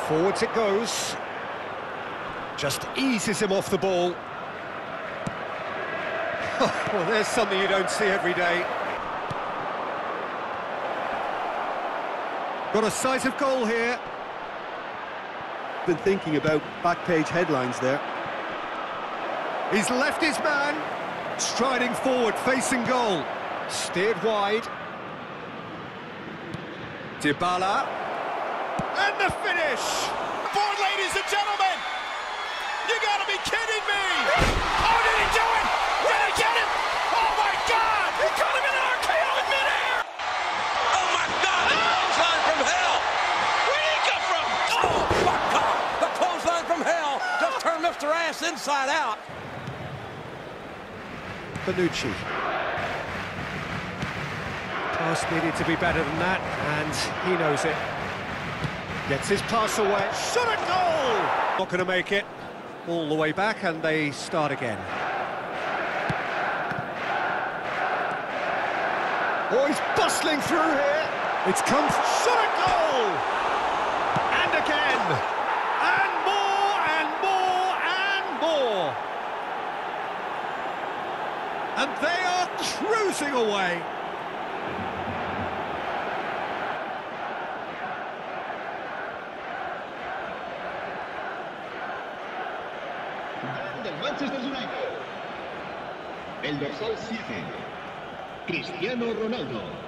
Forwards it goes. Just eases him off the ball. Well, there's something you don't see every day. Got a sight of goal here. Been thinking about back page headlines there. He's left his man. Striding forward, facing goal. Steered wide. Dybala. And the finish! Forward, ladies and gentlemen! You gotta be kidding me! Oh, did he do it? Did he get him? Oh my God! He caught him in an RKO in midair! Oh my God! The clothesline from hell! Where did he come from? Oh my God! The clothesline from hell just turned Mr. Ass inside out. Bonucci. Pass needed to be better than that, and he knows it. Gets his pass away. Shot at goal! Not going to make it. All the way back, and they start again. Oh, he's bustling through here. It's come. Shot at goal! And again! And more, and more, and more! And they are cruising away. Del Manchester United, el dorsal 7, Cristiano Ronaldo.